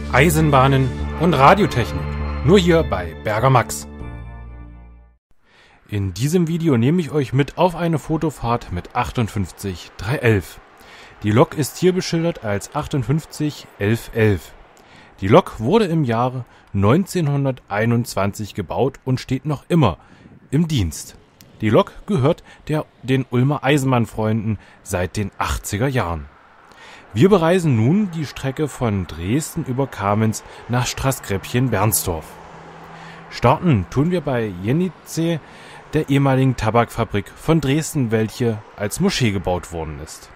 Eisenbahnen und Radiotechnik. Nur hier bei Berger Max. In diesem Video nehme ich euch mit auf eine Fotofahrt mit 58 311. Die Lok ist hier beschildert als 58 1111. Die Lok wurde im Jahre 1921 gebaut und steht noch immer im Dienst. Die Lok gehört den Ulmer Eisenbahnfreunden seit den 80er Jahren. Wir bereisen nun die Strecke von Dresden über Kamenz nach Straßgräbchen-Bernsdorf. Starten tun wir bei Jenice, der ehemaligen Tabakfabrik von Dresden, welche als Moschee gebaut worden ist.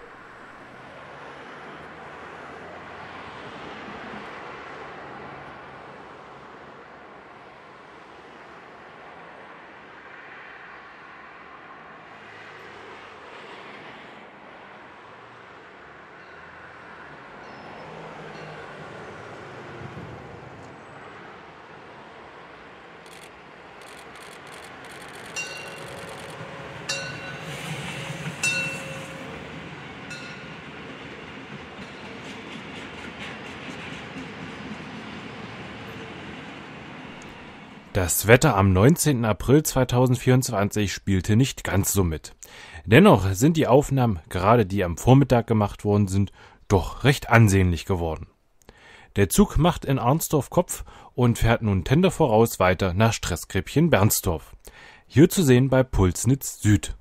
Das Wetter am 19. April 2024 spielte nicht ganz so mit. Dennoch sind die Aufnahmen, gerade die am Vormittag gemacht worden sind, doch recht ansehnlich geworden. Der Zug macht in Arnsdorf Kopf und fährt nun Tender voraus weiter nach Straßgräbchen-Bernsdorf. Hier zu sehen bei Pulsnitz Süd.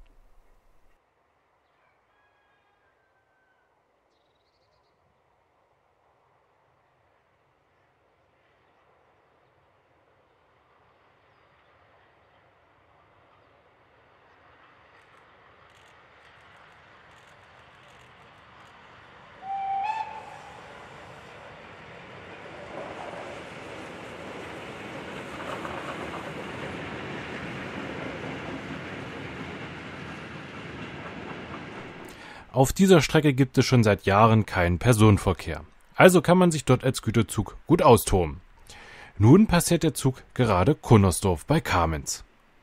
Auf dieser Strecke gibt es schon seit Jahren keinen Personenverkehr. Also kann man sich dort als Güterzug gut austoben. Nun passiert der Zug gerade Cunnersdorf bei Kamenz.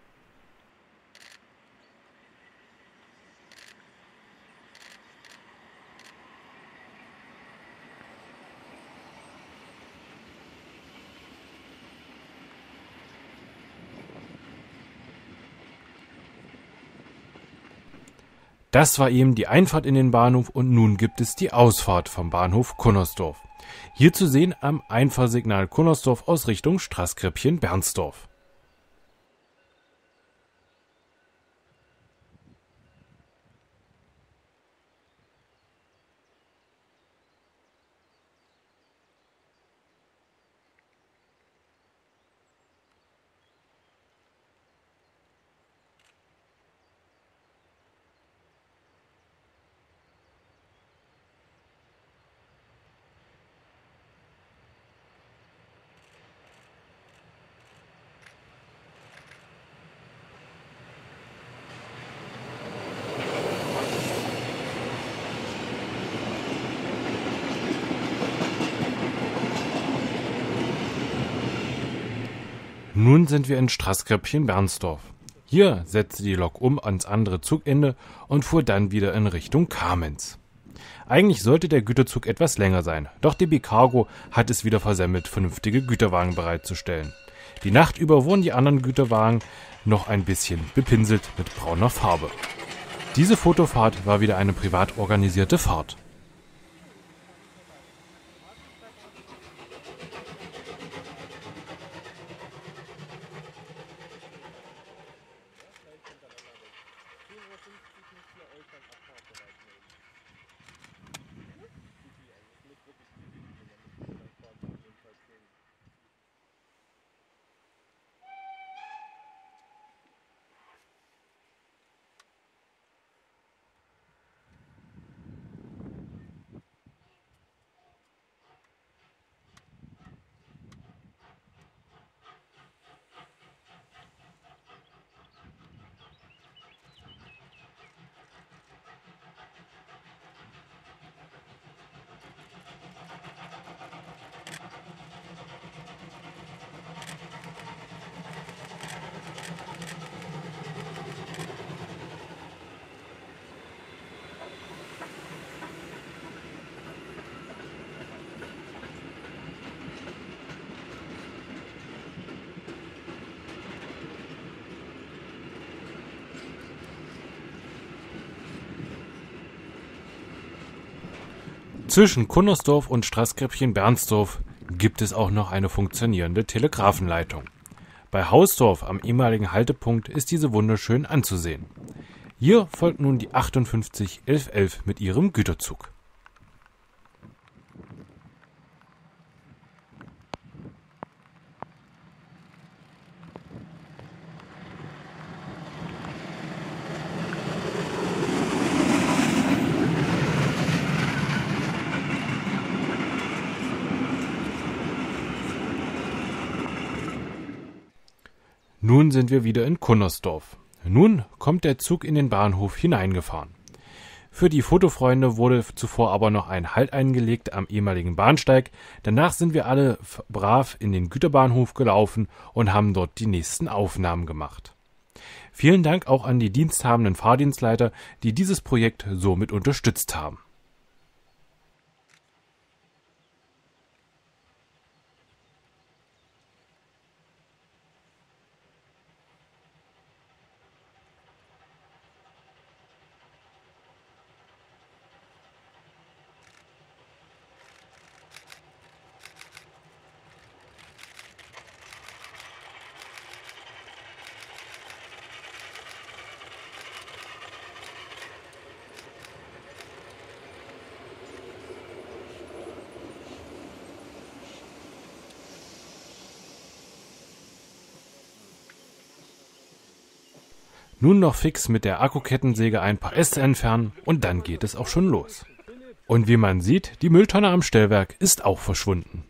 Das war eben die Einfahrt in den Bahnhof und nun gibt es die Ausfahrt vom Bahnhof Cunnersdorf. Hier zu sehen am Einfahrsignal Cunnersdorf aus Richtung Straßgräbchen-Bernsdorf. Nun sind wir in Straßgräbchen-Bernsdorf. Hier setzte die Lok um ans andere Zugende und fuhr dann wieder in Richtung Kamenz. Eigentlich sollte der Güterzug etwas länger sein, doch DB Cargo hat es wieder versemmelt, vernünftige Güterwagen bereitzustellen. Die Nacht über wurden die anderen Güterwagen noch ein bisschen bepinselt mit brauner Farbe. Diese Fotofahrt war wieder eine privat organisierte Fahrt. Zwischen Cunnersdorf und Straßgräbchen-Bernsdorf gibt es auch noch eine funktionierende Telegrafenleitung. Bei Hausdorf am ehemaligen Haltepunkt ist diese wunderschön anzusehen. Hier folgt nun die 58 1111 mit ihrem Güterzug. Nun sind wir wieder in Cunnersdorf. Nun kommt der Zug in den Bahnhof hineingefahren. Für die Fotofreunde wurde zuvor aber noch ein Halt eingelegt am ehemaligen Bahnsteig. Danach sind wir alle brav in den Güterbahnhof gelaufen und haben dort die nächsten Aufnahmen gemacht. Vielen Dank auch an die diensthabenden Fahrdienstleiter, die dieses Projekt somit unterstützt haben. Nun noch fix mit der Akkukettensäge ein paar Äste entfernen und dann geht es auch schon los. Und wie man sieht, die Mülltonne am Stellwerk ist auch verschwunden.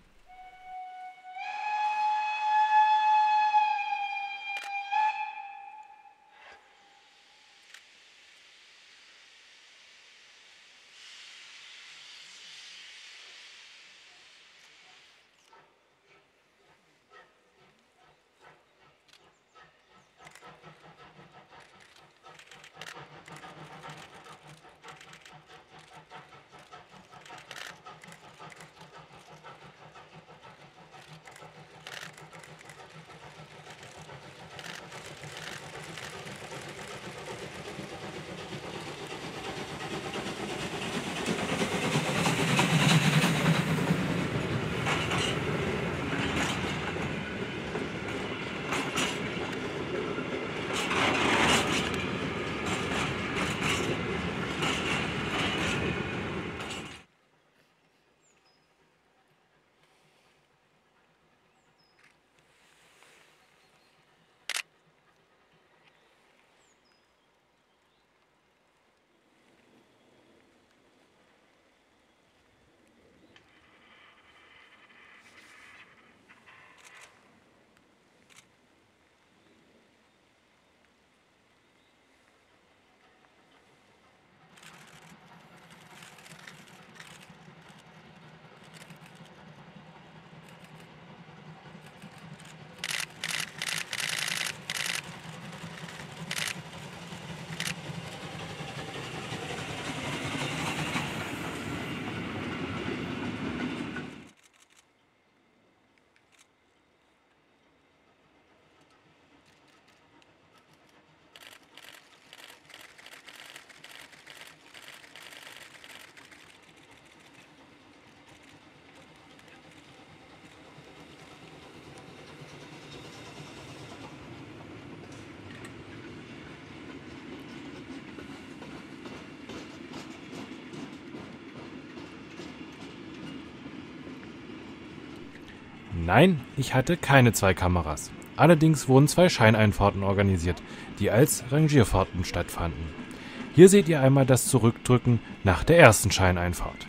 Nein, ich hatte keine zwei Kameras. Allerdings wurden zwei Scheineinfahrten organisiert, die als Rangierfahrten stattfanden. Hier seht ihr einmal das Zurückdrücken nach der ersten Scheineinfahrt.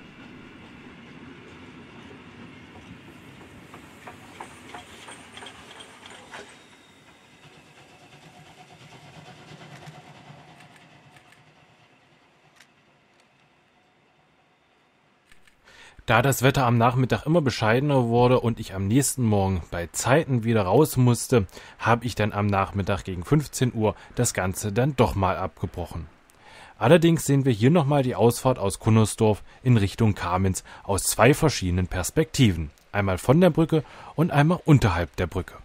Da das Wetter am Nachmittag immer bescheidener wurde und ich am nächsten Morgen bei Zeiten wieder raus musste, habe ich dann am Nachmittag gegen 15 Uhr das Ganze dann doch mal abgebrochen. Allerdings sehen wir hier nochmal die Ausfahrt aus Cunnersdorf in Richtung Kamenz aus zwei verschiedenen Perspektiven. Einmal von der Brücke und einmal unterhalb der Brücke.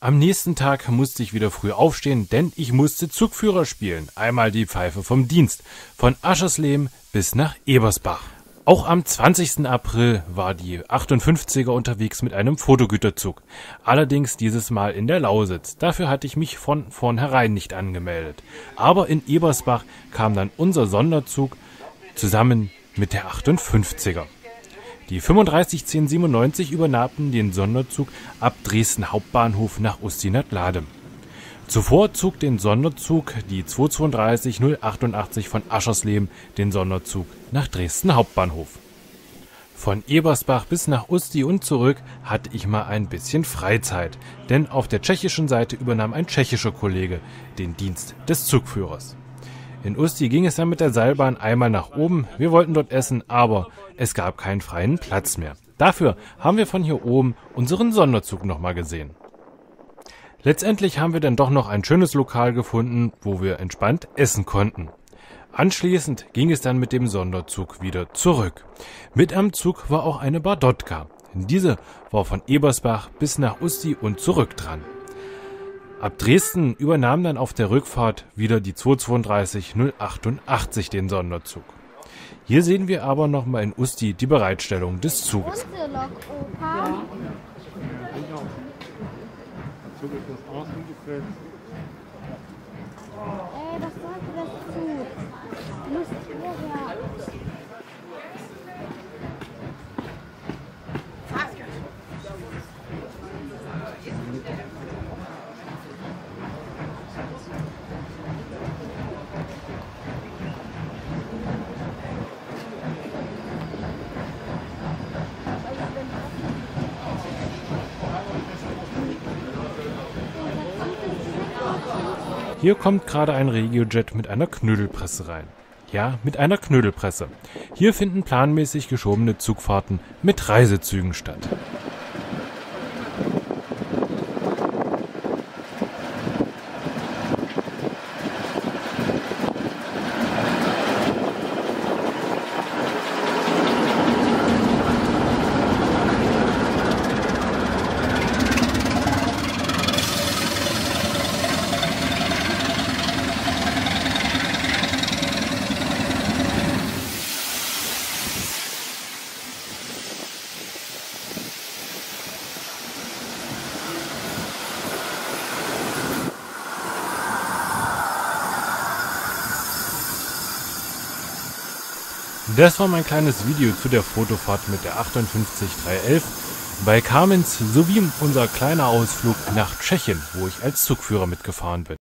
Am nächsten Tag musste ich wieder früh aufstehen, denn ich musste Zugführer spielen. Einmal die Pfeife vom Dienst, von Aschersleben bis nach Ebersbach. Auch am 20. April war die 58er unterwegs mit einem Fotogüterzug. Allerdings dieses Mal in der Lausitz. Dafür hatte ich mich von vornherein nicht angemeldet. Aber in Ebersbach kam dann unser Sonderzug zusammen mit der 58er. Die 351097 übernahmen den Sonderzug ab Dresden Hauptbahnhof nach Ustinat-Ladem. Zuvor zog den Sonderzug die 232 088 von Aschersleben den Sonderzug nach Dresden Hauptbahnhof. Von Ebersbach bis nach Usti und zurück hatte ich mal ein bisschen Freizeit, denn auf der tschechischen Seite übernahm ein tschechischer Kollege den Dienst des Zugführers. In Usti ging es dann mit der Seilbahn einmal nach oben. Wir wollten dort essen, aber es gab keinen freien Platz mehr. Dafür haben wir von hier oben unseren Sonderzug nochmal gesehen. Letztendlich haben wir dann doch noch ein schönes Lokal gefunden, wo wir entspannt essen konnten. Anschließend ging es dann mit dem Sonderzug wieder zurück. Mit am Zug war auch eine Bardotka. Diese war von Ebersbach bis nach Usti und zurück dran. Ab Dresden übernahm dann auf der Rückfahrt wieder die 232 088 den Sonderzug. Hier sehen wir aber nochmal in Usti die Bereitstellung des Zuges. Unsere Lok, Opa. Ja. So geht das aus ungefähr. Ey, was sollte das tun? Müsst ihr ja. Hier kommt gerade ein Regiojet mit einer Knödelpresse rein. Ja, mit einer Knödelpresse. Hier finden planmäßig geschobene Zugfahrten mit Reisezügen statt. Das war mein kleines Video zu der Fotofahrt mit der 58311 bei Kamenz sowie unser kleiner Ausflug nach Tschechien, wo ich als Zugführer mitgefahren bin.